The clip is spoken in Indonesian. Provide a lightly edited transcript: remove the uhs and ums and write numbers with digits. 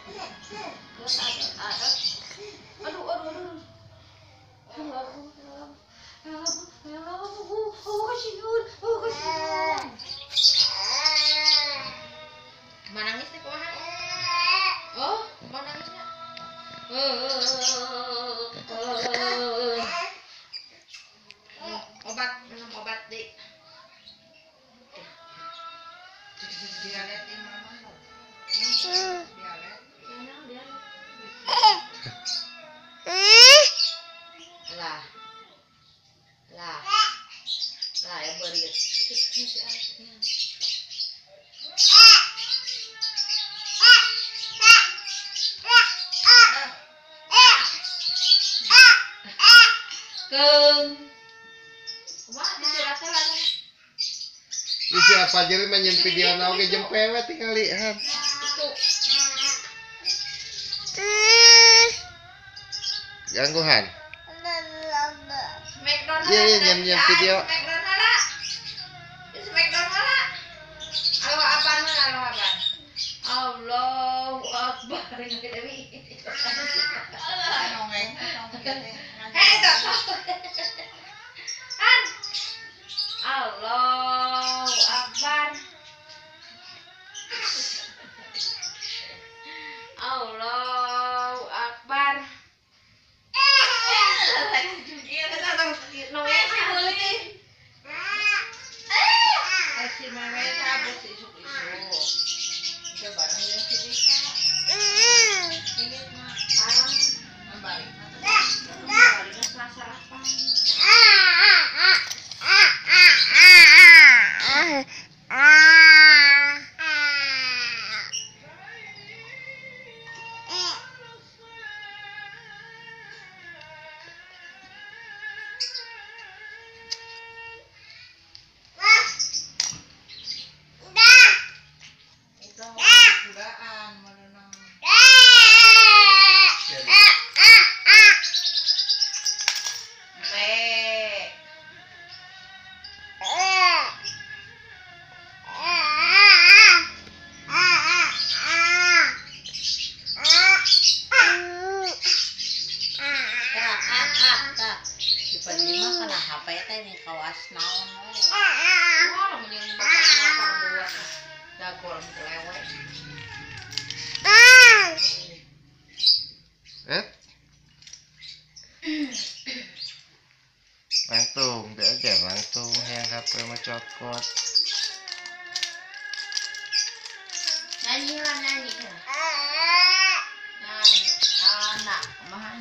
Manangis nih kumaha? Oh, manangisnya. Obat, minum obat di. Dialetin mama lo. Dialet. Lah. Lah. Lah ya beri. Isi apa jadi main video nau ke jempewe tinggal lihat. Gangguan. Iya iya nyam video. Allahu Akbar. Allahu Akbar. Allahu Akbar. Si mama sabut isuk-isuk. Coba yang sini. Ini mah parang membalik. Membalik sarapan. Lima kena HP teh nih kawas naon we. Orang menyeung bakal buat dagol kelewek. Langsung, dia aja langsung yang HP mah cokot. Nyanyi lah nyanyi. Nyanyi, anak kemahan.